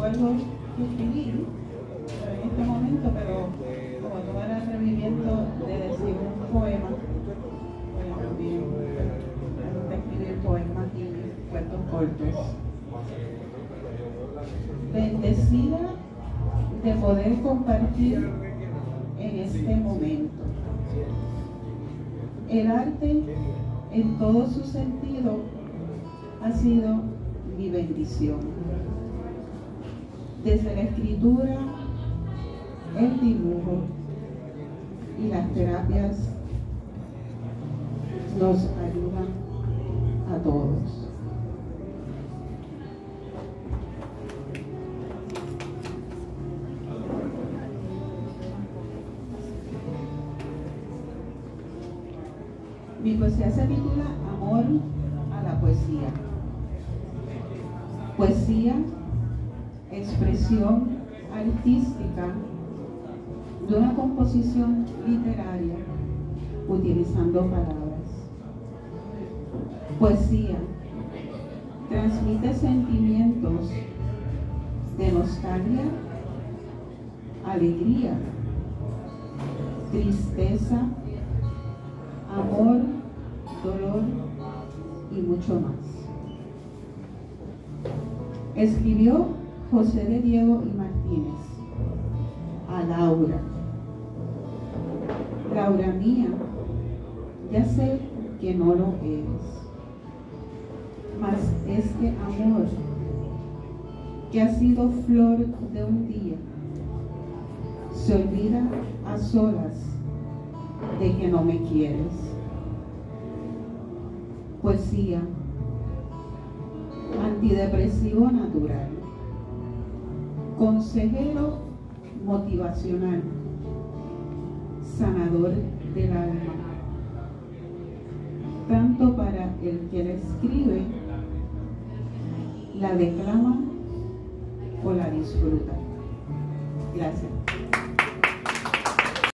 tengo algo que escribir en este momento, pero como tú me eras reviviendo de decir un poema, pues también me gusta escribir poemas y cuentos cortos. Bendecida de poder compartir en este momento. El arte en todo su sentido ha sido mi bendición. Desde la escritura, el dibujo y las terapias nos ayudan a todos. Mi poesía se titula Amor a la poesía. Poesía, expresión artística de una composición literaria utilizando palabras. Poesía transmite sentimientos de nostalgia, alegría, tristeza, amor, dolor y mucho más. Escribió José de Diego y Martínez a Laura. Laura mía, ya sé que no lo eres, mas este amor que ha sido flor de un día se olvida a solas de que no me quieres. Poesía, antidepresivo natural, consejero motivacional, sanador del alma, tanto para el que la escribe, la declama o la disfruta. Gracias.